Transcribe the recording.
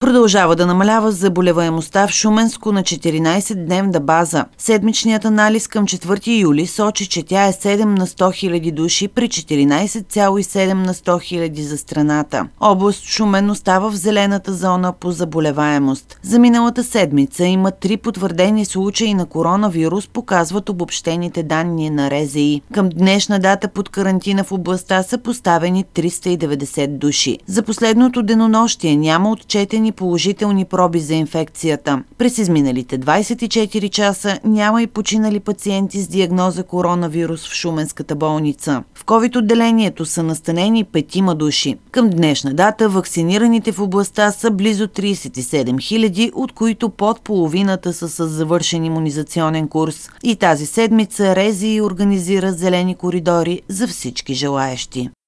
Продължава да намалява заболеваемостта в Шуменско на 14-дневна база. Седмичният анализ към 4 юли сочи, че тя е 7 на 100 хиляди души при 14,7 на 100 хиляди за страната. Област Шумен остава в зелената зона по заболеваемост. За миналата седмица има 3 потвърдени случаи на коронавирус, показват обобщените данни на РЗИ. Към днешна дата под карантина в областта са поставени 390 души. За последното денонощие няма отчетени положителни проби за инфекцията. През изминалите 24 часа няма и починали пациенти с диагноза коронавирус в Шуменската болница. В ковид-отделението са настанени 5 души. Към днешна дата вакцинираните в областта са близо 37 хиляди, от които под половината са с завършен имунизационен курс. И тази седмица РЗИ организира зелени коридори за всички желаещи.